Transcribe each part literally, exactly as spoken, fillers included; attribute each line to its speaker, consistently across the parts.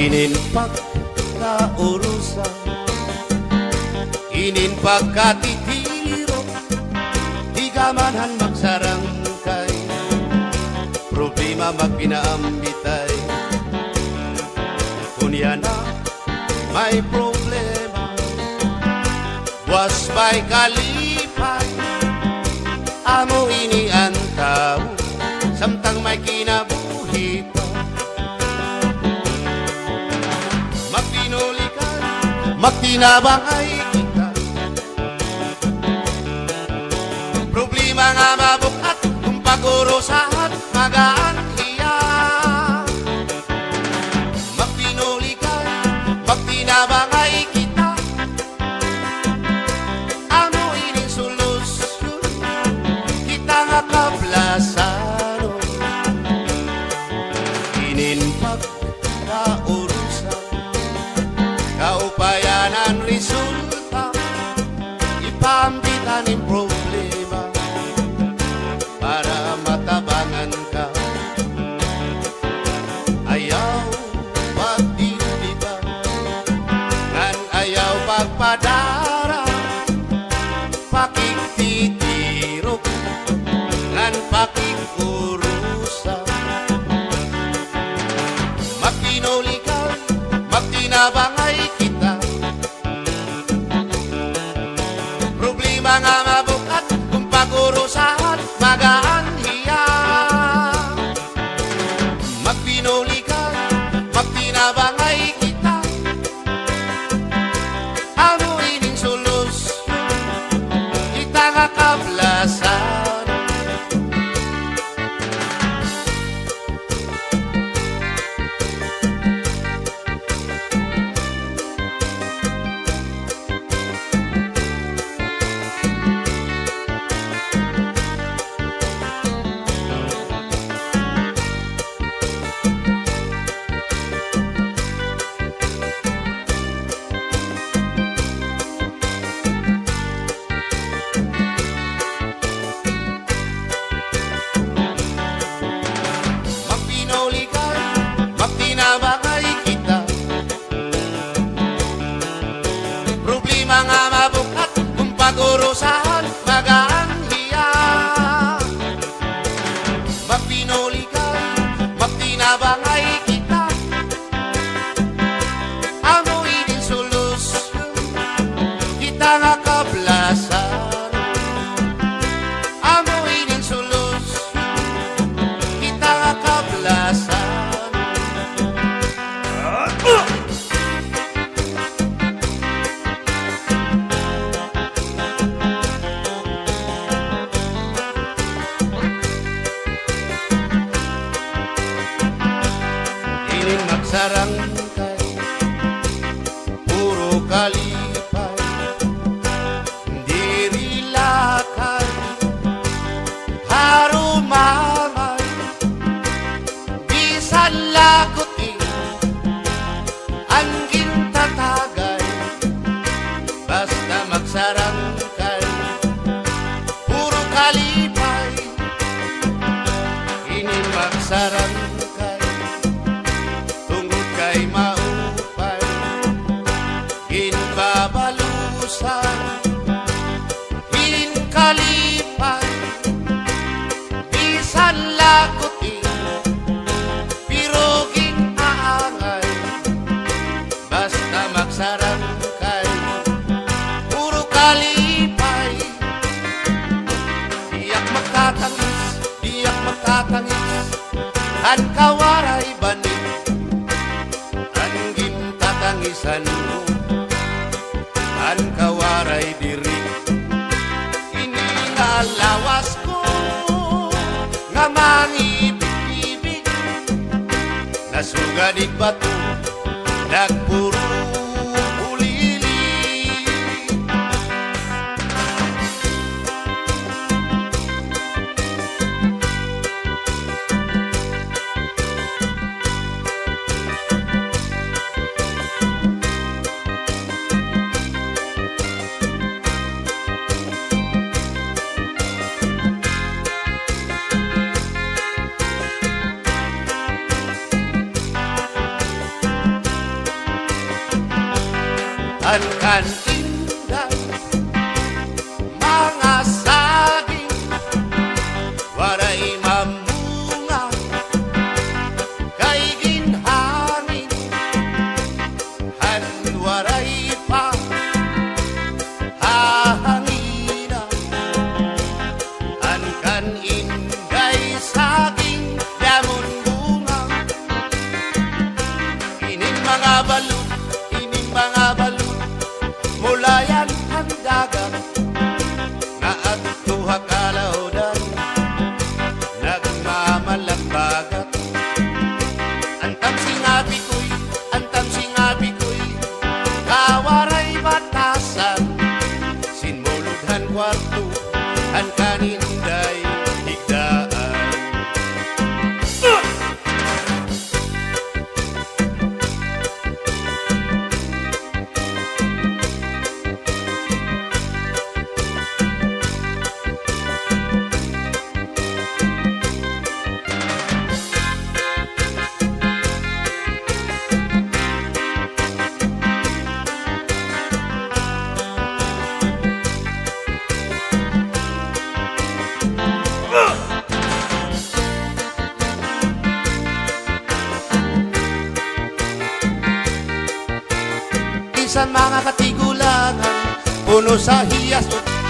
Speaker 1: Inin pagkaurusan, inin pagkatitiro, di gamanan magsarangkay, problema magpinaambitay. Kunya na may problema, was by kalipay, amo ini ang tao, samtang may kinabuhi pa. Magpinulikan, magtinabangay kita, problema nga mabukat, kung pagurusahan, magaan iya. Magpinulikan, magtinabangay kita, amo ining solusyon, kita nga kablasaro. Inin pagkaurusan, kaupayanan resulta, ipambitan ng problema para matabangan ka. Ayaw pagdiliba, ngan ayaw pagpadara, pakiktitirok, ngan pakikurusa. Magpinulikan, magtinabangay kita, problema nga mabukat, kung pagurusahan, magaan hiya. Magpinulikan, magtinabangay kita, amo ining solusyon, kita nga kablasan. Magtinabangay kita, problema nga mabukat, kung pagurusahan, magaan hiya. Magpinulikan, magtinabangay kita, amo ining solusyon, kita nga kablasan. Amo ining solusyon, kita nga kablasan. Inin magsarangkay, puro kalipay, diri lakay, harumamay, bisan lagutin, anggin tatagay, basta magsarangkay, puro kalipay, inin magsarangkay, tungod kay maupay, ginbabalusan, kalipay, bisan lagutin, pirogin aangay, basta magsarangkay, puro kalipay. Diyak magtatangis, diyak magtatangis, kan kawaray banig, anggin tatangisan mo, kan kawaray diri. Lawas ko nga mangibig-ibig, nasugadig bato, nagpuro ulili. Ankan inday mga saging waray mamunga kay ginhangin han waray pa hahangina ankan inday saging damon bunga ining mga balut ining mga balut mulayan ang dagat na adtuha kalaudan nagmamalagbagat antam singabi ko'y antam singabi ko'y kawaray batasan sinmulughan kwarto ang kaninday higdaan. Sa mga katigulangan, puno sa hiyas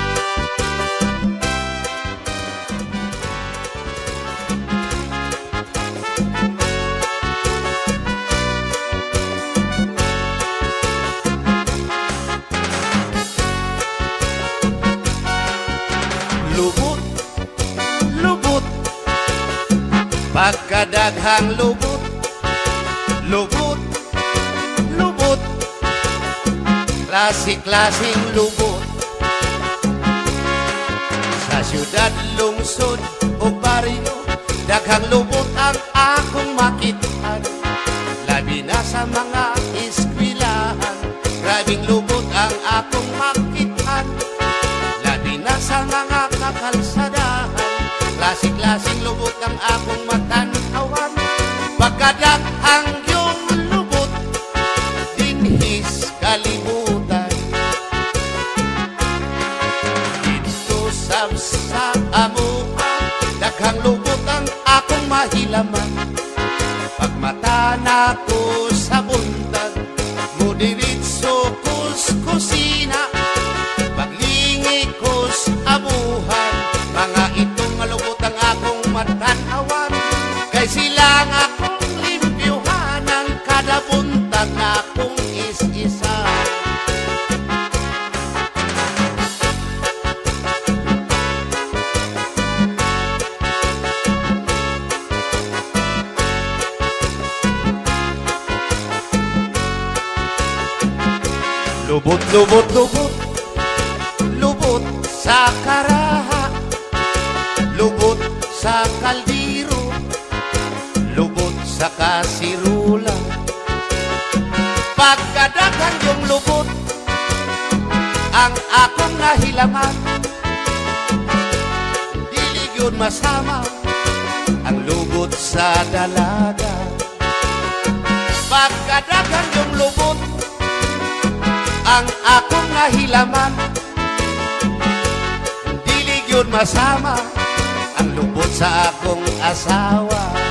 Speaker 1: lubot, lubot pagkadaghang lubot, lubot, lubot klase-klaseng lubot sa syudad, lungsod o baryo daghang lubot ang akong makitaan labi na sa mga eskwilahan grabing lubot ang akong makitaan labi na sa mga kakalsadahan klase-klaseng lubot ang akong matanawan pagkadaghang yung lubot dinhis kalimutan sa amuha daghang lubot ang akong mahilaman pagmata na ko sa buntag mudiritso kus kusina paglingi kus amuhan mga itong lubot ang akong matanawan kay silang akong limpyuhan ang kada buntag na akong is-isa. Lubot, lubot, lubot, lubot sa karaha, lubot sa kaldiro, lubot sa kasirula. Pagkadagan yung lubot, ang akong nahilaman, dilig yun masama, ang lubot sa dalaga. Pagkadagan yung lubot, ang akong nahilaman dilig yun masama ang lubot sa akong asawa